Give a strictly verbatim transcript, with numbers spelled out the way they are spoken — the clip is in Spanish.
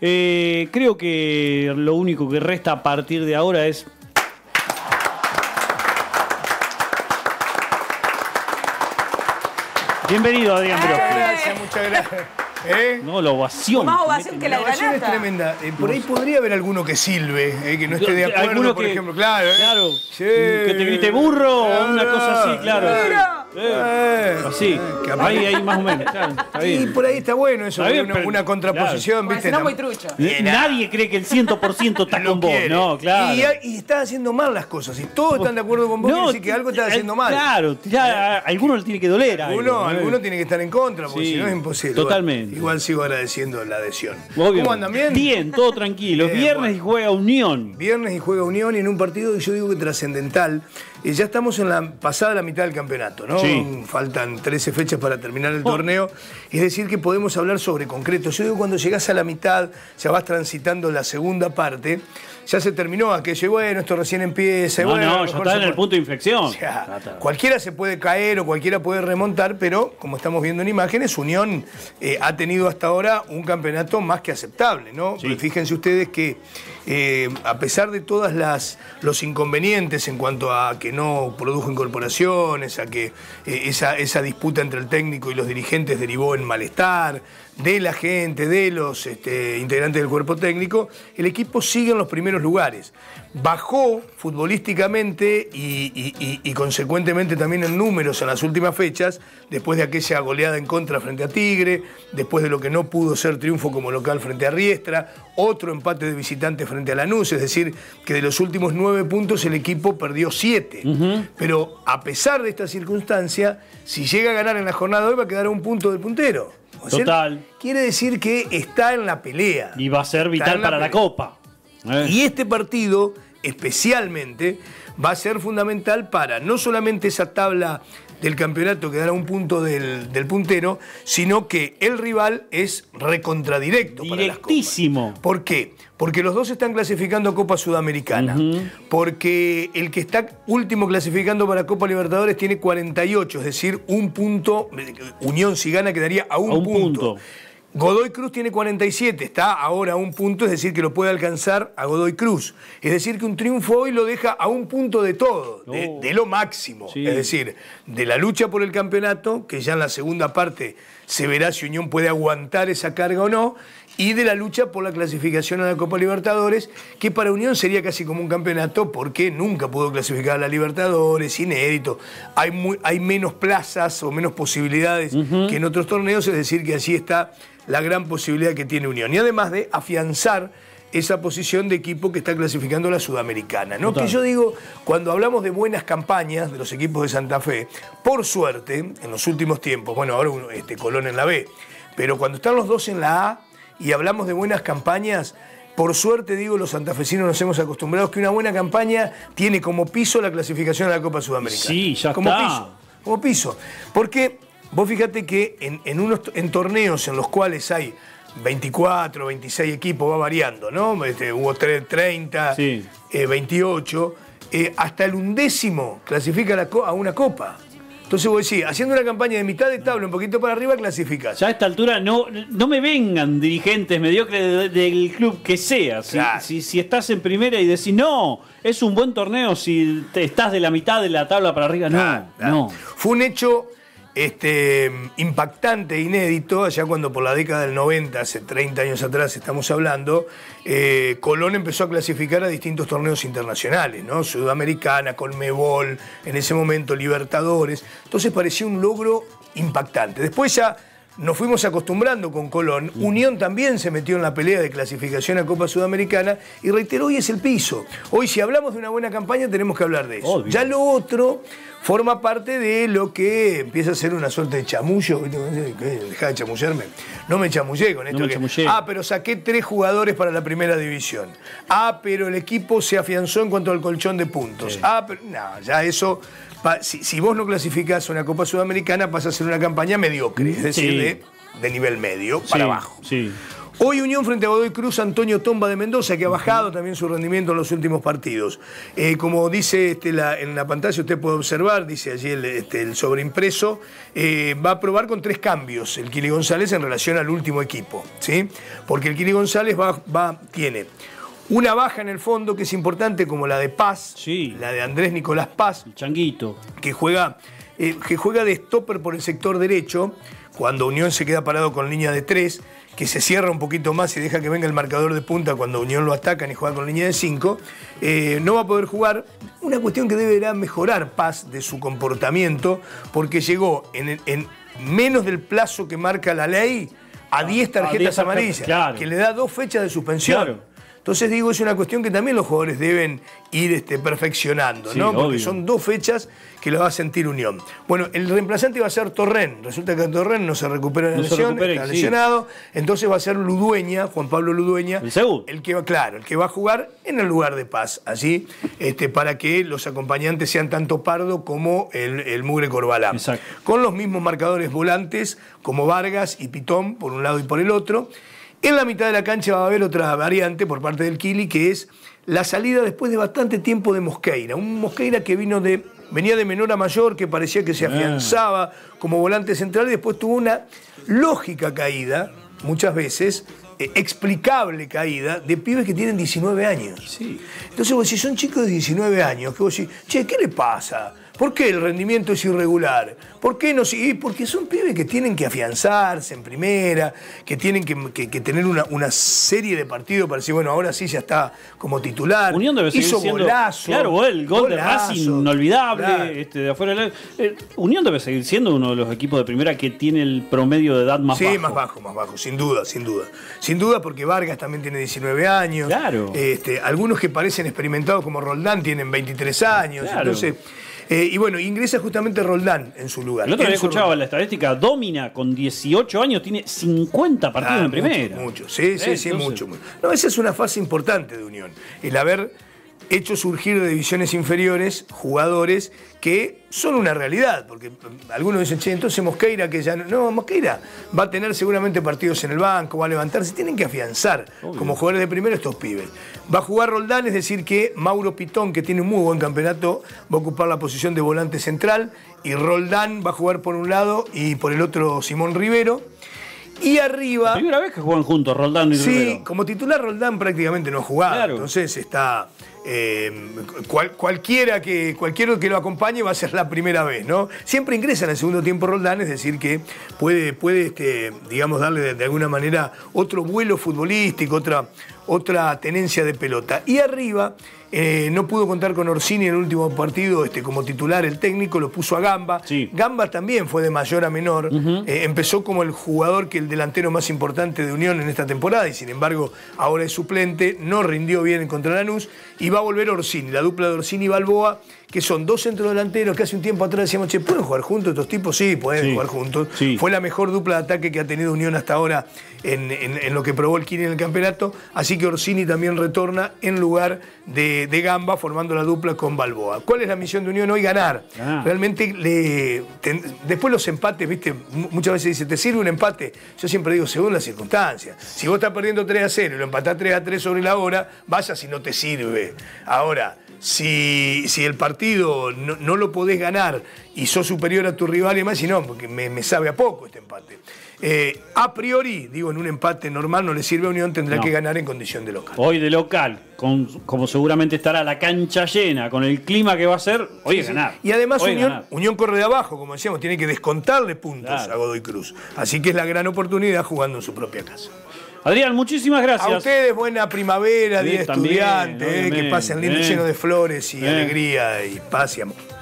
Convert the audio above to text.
Eh, creo que lo único que resta a partir de ahora es... Bienvenido, Adrián Broski. Muchas gracias, muchas gracias. ¿Eh? No, la ovación. Más ovación que la La ovación es granata. tremenda. Eh, por ahí podría haber alguno que silbe, eh, que no esté de acuerdo, Alguno por que- ejemplo. Claro, ¿eh? Claro. Sí. Que te grite burro o una cosa así, claro. Claro. Eh, Eh, Así. que Ahí, ahí más o menos. Claro, está Y bien. por ahí está bueno eso, Está bien, una, pero- una contraposición, Porque ¿viste? si no, La- muy trucho. N- Nadie cree que el cien por ciento está lo con vos. quiere. No, claro. Y, y estás haciendo mal las cosas. Y todos están de acuerdo con vos, quiere decir que algo estás eh, haciendo mal. Claro, ya, a alguno le tiene que doler. Alguno, algo, ¿eh? alguno tiene que estar en contra, porque Sí, si no es imposible. totalmente. Igual, igual sigo agradeciendo la adhesión. Obvio. ¿Cómo andan? ¿Bien? Bien, todo tranquilo. Bien, Viernes bueno. y juega Unión. Viernes y juega Unión y en un partido que yo digo que trascendental. Eh, ya estamos en la pasada la mitad del campeonato, ¿no? Sí. Faltan trece fechas para terminar el torneo. Es decir, que podemos hablar sobre concreto. Yo digo, cuando llegás a la mitad, ya vas transitando la segunda parte, ya se terminó aquello, y bueno, esto recién empieza. y No, bueno, a no, lo ya mejor está se en el puede- punto de inflexión. O sea, Ya está. cualquiera se puede caer o cualquiera puede remontar, pero como estamos viendo en imágenes, Unión eh, ha tenido hasta ahora un campeonato más que aceptable, ¿no? Sí. Fíjense ustedes que eh, a pesar de todas las los inconvenientes en cuanto a que no produjo incorporaciones, a que eh, esa, esa disputa entre el técnico y los dirigentes derivó en malestar de la gente, de los este, integrantes del cuerpo técnico, el equipo sigue en los primeros lugares. Bajó futbolísticamente y, y- y- y consecuentemente también en números en las últimas fechas, después de aquella goleada en contra frente a Tigre, después de lo que no pudo ser triunfo como local frente a Riestra, otro empate de visitante frente a Lanús, es decir, que de los últimos nueve puntos el equipo perdió siete. Pero a pesar de esta circunstancia, si llega a ganar en la jornada de hoy va a quedar a un punto del puntero. O sea, Total. quiere decir que está en la pelea. Y va a ser Está vital en para la pelea. Copa. ¿eh? Y este partido, especialmente, va a ser fundamental para no solamente esa tabla del campeonato que dará un punto del, del puntero, sino que el rival es recontradirecto para las copas. Directísimo. ¿Por qué? Porque los dos están clasificando a Copa Sudamericana. Porque el que está último clasificando para Copa Libertadores tiene cuarenta y ocho, es decir, un punto. Unión, si gana, quedaría a un, A un punto. punto. Godoy Cruz tiene cuarenta y siete, está ahora a un punto, es decir, que lo puede alcanzar a Godoy Cruz. Es decir, que un triunfo hoy lo deja a un punto de todo, de, Oh. de lo máximo. Sí. Es decir, de la lucha por el campeonato, que ya en la segunda parte se verá si Unión puede aguantar esa carga o no, y de la lucha por la clasificación a la Copa Libertadores, que para Unión sería casi como un campeonato porque nunca pudo clasificar a la Libertadores, inédito. Hay, muy, hay menos plazas o menos posibilidades que en otros torneos, es decir, que allí está la gran posibilidad que tiene Unión. Y además de afianzar esa posición de equipo que está clasificando a la Sudamericana, ¿no? Total. Que yo digo, cuando hablamos de buenas campañas de los equipos de Santa Fe, por suerte, en los últimos tiempos, bueno, ahora uno, este, Colón en la B, pero cuando están los dos en la A y hablamos de buenas campañas, por suerte, digo, los santafesinos nos hemos acostumbrado que una buena campaña tiene como piso la clasificación a la Copa Sudamericana. Sí, ya como está. piso, como piso. Porque vos fíjate que en, en, unos, en torneos en los cuales hay veinticuatro, veintiséis equipos, va variando, ¿no? Este, hubo treinta, Sí. eh, veintiocho, eh, hasta el undécimo clasifica a, la co- a una copa. Entonces vos decís, haciendo una campaña de mitad de tabla, un poquito para arriba, clasificás. Ya a esta altura no, no me vengan dirigentes mediocres de- del club que sea. Si, Claro. si, si estás en primera y decís, no, es un buen torneo si te estás de la mitad de la tabla para arriba, no, Claro, claro. no. Fue un hecho este, impactante, inédito, allá cuando por la década del noventa, hace treinta años atrás estamos hablando, eh, Colón empezó a clasificar a distintos torneos internacionales, ¿no? Sudamericana, Conmebol, en ese momento Libertadores. Entonces parecía un logro impactante. Después ya nos fuimos acostumbrando con Colón. Unión también se metió en la pelea de clasificación a Copa Sudamericana y reitero, hoy es el piso. Hoy si hablamos de una buena campaña tenemos que hablar de eso. Obvio. Ya lo otro forma parte de lo que empieza a ser una suerte de chamullo. Deja de chamullarme. No me chamullé con esto. me que, chamullé. ah, pero saqué tres jugadores para la primera división. Ah, pero el equipo se afianzó en cuanto al colchón de puntos. Sí. Ah, pero no, ya eso... pa- Si, si vos no clasificás a una Copa Sudamericana, pasa a ser una campaña mediocre, es decir, Sí. de, de nivel medio Sí, para abajo. Sí. Hoy Unión frente a Godoy Cruz, Antonio Tomba de Mendoza, que ha bajado también su rendimiento en los últimos partidos. Eh, como dice este, la, en la pantalla, usted puede observar, dice allí el, este, el sobreimpreso, eh, va a probar con tres cambios el Kili González en relación al último equipo, ¿sí? Porque el Kili González va, va, tiene una baja en el fondo que es importante, como la de Paz, sí. la de Andrés Nicolás Paz, el Changuito, que juega, eh, que juega de stopper por el sector derecho, cuando Unión se queda parado con línea de tres, que se cierra un poquito más y deja que venga el marcador de punta cuando Unión lo atacan y juega con línea de cinco, eh, no va a poder jugar. Una cuestión que deberá mejorar Paz de su comportamiento, porque llegó en, en menos del plazo que marca la ley a diez tarjetas amarillas, claro. que le da dos fechas de suspensión. Claro. Entonces digo, es una cuestión que también los jugadores deben ir este, perfeccionando, sí, ¿no? Porque obvio. Son dos fechas que lo va a sentir Unión. Bueno, el reemplazante va a ser Torren. Resulta que Torren no se recupera de la no lesión, recupera, está lesionado. Sí. Entonces va a ser Ludueña, Juan Pablo Ludueña. ¿El segundo? El que va, claro, el que va a jugar en el lugar de Paz, allí, este, para que los acompañantes sean tanto Pardo como el, el Mugre Corbalán. Exacto. Con los mismos marcadores volantes como Vargas y Pitón, por un lado y por el otro. En la mitad de la cancha va a haber otra variante por parte del Kili, que es la salida después de bastante tiempo de Mosqueira. Un Mosqueira que vino de, venía de menor a mayor, que parecía que se afianzaba como volante central y después tuvo una lógica caída, muchas veces, eh, explicable caída, de pibes que tienen diecinueve años. Sí. Entonces vos, si son chicos de diecinueve años, que vos decís, che, ¿qué le pasa? ¿Por qué el rendimiento es irregular? ¿Por qué no? Sí, porque son pibes que tienen que afianzarse en primera, que tienen que, que, que tener una, una serie de partidos para decir, bueno, ahora sí ya está como titular. Unión debe seguir Hizo siendo, golazo. Claro, el gol golazo, de Racing inolvidable, claro. este, de afuera del, eh, Unión debe seguir siendo uno de los equipos de primera que tiene el promedio de edad más sí, bajo. Sí, más bajo, más bajo, sin duda, sin duda. Sin duda porque Vargas también tiene diecinueve años. Claro. Este, algunos que parecen experimentados como Roldán tienen veintitrés años. Claro. Entonces... Eh, y bueno, ingresa justamente Roldán en su lugar. El otro había escuchado Roldán. la estadística, Domina con dieciocho años tiene cincuenta partidos ah, en primera. Mucho, mucho. sí, sí, ¿Eh? sí, Entonces... mucho, mucho. No, esa es una fase importante de Unión, el haber hecho surgir de divisiones inferiores jugadores que son una realidad, porque algunos dicen, che, entonces Mosqueira que ya no... No, Mosqueira va a tener seguramente partidos en el banco, va a levantarse, tienen que afianzar Obvio. Como jugadores de primera estos pibes. Va a jugar Roldán, es decir que Mauro Pitón, que tiene un muy buen campeonato, va a ocupar la posición de volante central, y Roldán va a jugar por un lado y por el otro Simón Rivero. Y arriba... La primera vez que juegan juntos Roldán y sí, Rivero. Sí, como titular Roldán prácticamente no ha jugado, claro. Entonces está... Eh, cual, cualquiera que cualquiera que lo acompañe va a ser la primera vez, ¿no? Siempre ingresa en el segundo tiempo Roldán, es decir que puede, puede este, digamos, darle de, de alguna manera otro vuelo futbolístico, otra, otra tenencia de pelota. Y arriba eh, no pudo contar con Orsini en el último partido este, como titular, el técnico lo puso a Gamba. Sí. Gamba también fue de mayor a menor, uh-huh. eh, empezó como el jugador que el delantero más importante de Unión en esta temporada y sin embargo ahora es suplente, no rindió bien contra Lanús y va a volver Orsini, la dupla de Orsini y Balboa, que son dos centrodelanteros que hace un tiempo atrás decíamos, che, ¿pueden jugar juntos estos tipos? Sí, pueden sí. jugar juntos. Sí. Fue la mejor dupla de ataque que ha tenido Unión hasta ahora en, en, en lo que probó el Kili en el campeonato, así que Orsini también retorna en lugar de, de Gamba, formando la dupla con Balboa. ¿Cuál es la misión de Unión hoy? Ganar. Ah. Realmente, le, ten, después los empates, viste, muchas veces dice, ¿te sirve un empate? Yo siempre digo, según las circunstancias. Si vos estás perdiendo tres a cero y lo empatás tres a tres sobre la hora, vaya si no te sirve. Ahora, si, si el partido no, no lo podés ganar y sos superior a tu rival y demás, si no, porque me, me sabe a poco este empate. Eh, a priori, digo, en un empate normal no le sirve a Unión, tendrá no. que ganar en condición de local. Hoy de local, con, como seguramente estará la cancha llena, con el clima que va a ser, hoy sí, es ganar. Y además hoy Unión, Unión corre de abajo, como decíamos, tiene que descontarle puntos claro. a Godoy Cruz. Así que es la gran oportunidad jugando en su propia casa. Adrián, muchísimas gracias. A ustedes, buena primavera, sí, día estudiante, eh, que pasen lindo, lleno de flores y bien. alegría y paz y amor.